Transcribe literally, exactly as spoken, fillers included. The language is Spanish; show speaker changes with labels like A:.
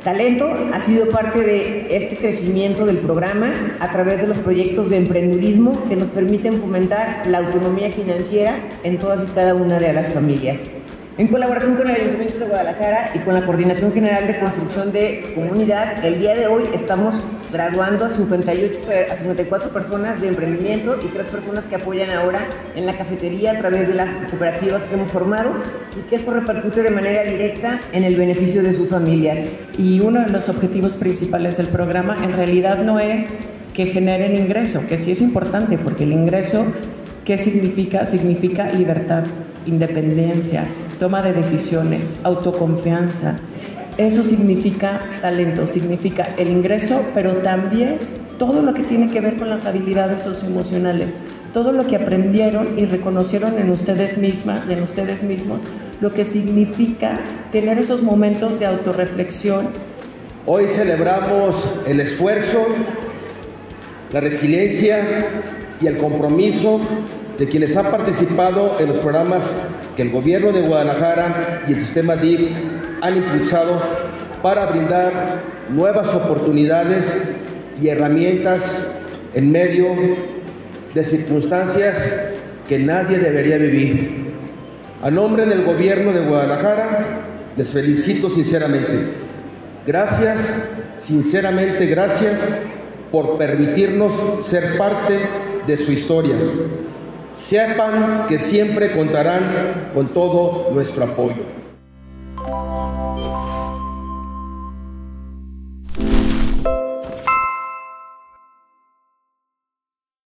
A: Talento ha sido parte de este crecimiento del programa a través de los proyectos de emprendurismo que nos permiten fomentar la autonomía financiera en todas y cada una de las familias. En colaboración con el Ayuntamiento de Guadalajara y con la Coordinación General de Construcción de Comunidad, el día de hoy estamos graduando a cincuenta y ocho, a cincuenta y cuatro personas de emprendimiento y tres personas que apoyan ahora en la cafetería a través de las cooperativas que hemos formado, y que esto repercute de manera directa en el beneficio de sus familias.
B: Y uno de los objetivos principales del programa en realidad no es que generen ingreso, que sí es importante, porque el ingreso, ¿qué significa? Significa libertad, independencia, toma de decisiones, autoconfianza. Eso significa talento, significa el ingreso, pero también todo lo que tiene que ver con las habilidades socioemocionales, todo lo que aprendieron y reconocieron en ustedes mismas, en ustedes mismos, lo que significa tener esos momentos de autorreflexión.
C: Hoy celebramos el esfuerzo, la resiliencia y el compromiso de quienes han participado en los programas que el Gobierno de Guadalajara y el sistema D I F han impulsado para brindar nuevas oportunidades y herramientas en medio de circunstancias que nadie debería vivir. A nombre del Gobierno de Guadalajara, les felicito sinceramente. Gracias, sinceramente gracias por permitirnos ser parte de su historia. Sepan que siempre contarán con todo nuestro apoyo.